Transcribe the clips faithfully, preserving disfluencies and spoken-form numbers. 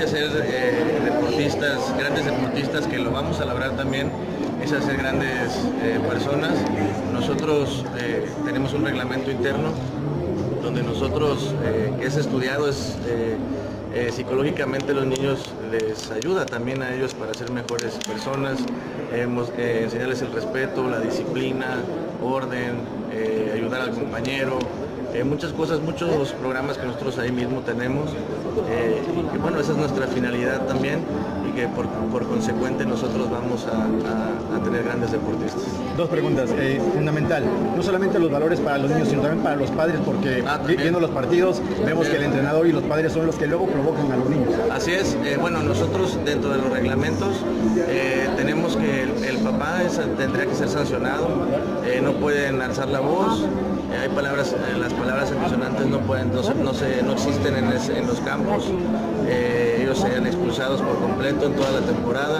que ser eh, deportistas, grandes deportistas, que lo vamos a lograr también, es hacer grandes eh, personas. Nosotros eh, tenemos un reglamento interno donde nosotros, eh, que es estudiado, es eh, eh, psicológicamente los niños les ayuda también a ellos para ser mejores personas, eh, eh, enseñarles el respeto, la disciplina, orden, eh, ayudar al compañero. Eh, muchas cosas, muchos programas que nosotros ahí mismo tenemos, eh, y que bueno, esa es nuestra finalidad también, y que por, por consecuente nosotros vamos a, a, a tener grandes deportistas. Dos preguntas, eh, fundamental, no solamente los valores para los niños, sino también para los padres, porque ah, viendo los partidos vemos que el entrenador y los padres son los que luego provocan a los niños. Así es, eh, bueno, nosotros dentro de los reglamentos eh, tenemos que el, el papá es, tendría que ser sancionado, eh, no pueden alzar la voz. Hay palabras, las palabras altisonantes no pueden, no, se, no, se, no existen en, ese, en los campos, eh, ellos serían expulsados por completo en toda la temporada,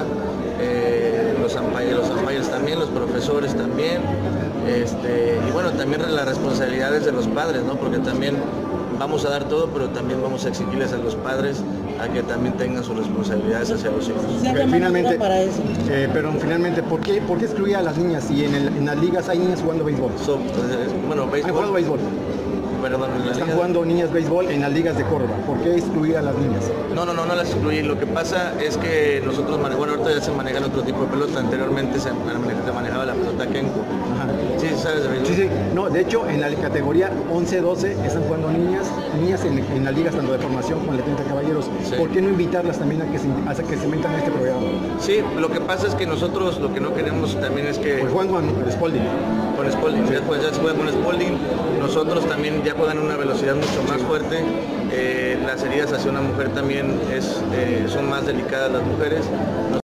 eh, los umpires, los umpires también, los profesores también, este, y bueno, también las responsabilidades de los padres, ¿no? Porque también vamos a dar todo, pero también vamos a exigirles a los padres a que también tengan sus responsabilidades hacia los hijos. Pero finalmente, para eso. Eh, pero finalmente, ¿por qué, ¿por qué excluir a las niñas si en, el, en las ligas hay niñas jugando béisbol? So, eh, bueno, béisbol. ¿Han jugado béisbol? Perdón, en la Están liga... jugando niñas béisbol en las ligas de Córdoba. ¿Por qué excluir a las niñas? No, no, no, no las excluí. Lo que pasa es que nosotros, bueno, ahorita ya se maneja otro tipo de pelota. Anteriormente se manejaba la pelota Kenko. Ajá. Sí, ¿sabes de béisbol? Sí, sí. No, de hecho, en la categoría once doce están jugando niñas, niñas en, en las ligas tanto de formación como de treinta caballeros. Sí. ¿Por qué no invitarlas también a que se, a que se metan en este programa? Sí, lo que pasa es que nosotros lo que no queremos también es que... Pues juegan con el Spalding. Con Spalding, sí. Pues ya se juega con Spalding. Nosotros también ya juegan una velocidad mucho más fuerte. Eh, las heridas hacia una mujer también es, eh, son más delicadas las mujeres.